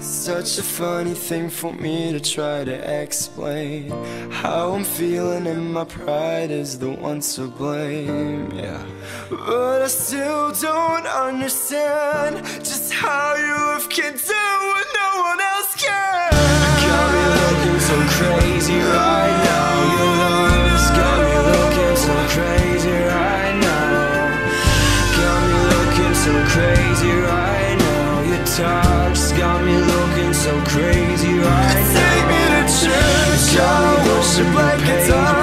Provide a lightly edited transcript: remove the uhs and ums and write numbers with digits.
Such a funny thing for me to try to explain how I'm feeling, and my pride is the one to blame, yeah. But I still don't understand just how your love can do what no one else can. Got me looking so crazy right now. Your love's got me looking so crazy right now. Got me looking so crazy right now. Your touch got me looking so crazy right now. Take me to church, I worship like a dog.